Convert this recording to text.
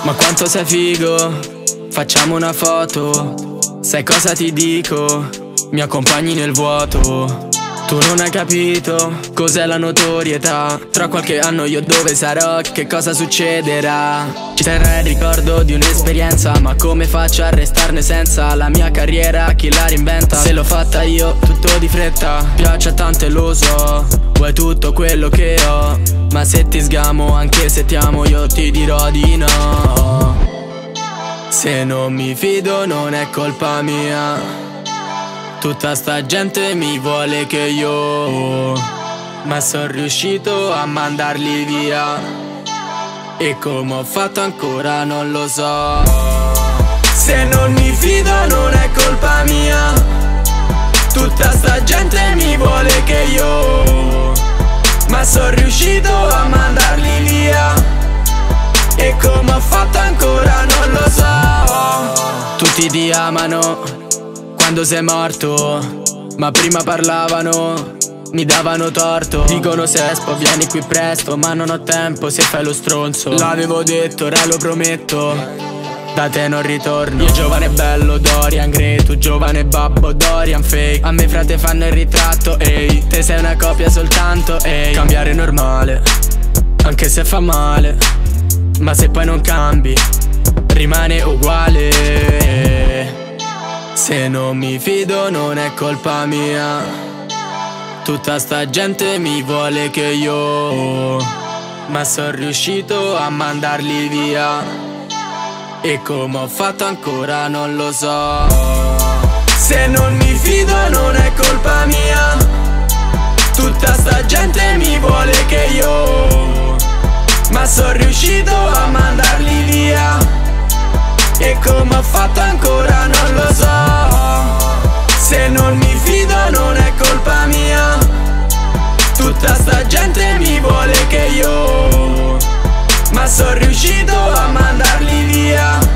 Ma quanto sei figo, facciamo una foto. Sai cosa ti dico? Mi accompagni nel vuoto. Tu non hai capito cos'è la notorietà. Tra qualche anno io dove sarò, che cosa succederà? Ci terrei il ricordo di un'esperienza, ma come faccio a restarne senza? La mia carriera chi la reinventa? Se l'ho fatta io tutto di fretta. Piace a tante lo so, vuoi tutto quello che ho, ma se ti sgamo anche se ti amo io ti dirò di no. Se non mi fido non è colpa mia. Tutta sta gente mi vuole che io, ma sono riuscito a mandarli via. E come ho fatto ancora non lo so. Se non mi fido non è colpa mia. Tutta sta gente mi vuole che io, ma sono riuscito a mandarli via. E come ho fatto ancora non lo so. Tutti ti amano quando sei morto, ma prima parlavano, mi davano torto. Dicono Sespo vieni qui presto, ma non ho tempo se fai lo stronzo. L'avevo detto, ora lo prometto, da te non ritorno. Io giovane bello Dorian Gray, tu giovane babbo Dorian Fake. A me frate fanno il ritratto, ehi, te sei una copia soltanto, ehi. Cambiare è normale, anche se fa male, ma se poi non cambi, rimane uguale. Se non mi fido non è colpa mia. Tutta sta gente mi vuole che io, ma sono riuscito a mandarli via. E come ho fatto ancora non lo so. Se non mi fido non è colpa mia. Tutta sta gente mi vuole che io, ma sono riuscito a mandarli via. E come ho fatto ancora non lo so. Se non mi fido non è colpa mia. Tutta sta gente mi vuole che io, ma sono riuscito a mandarli via.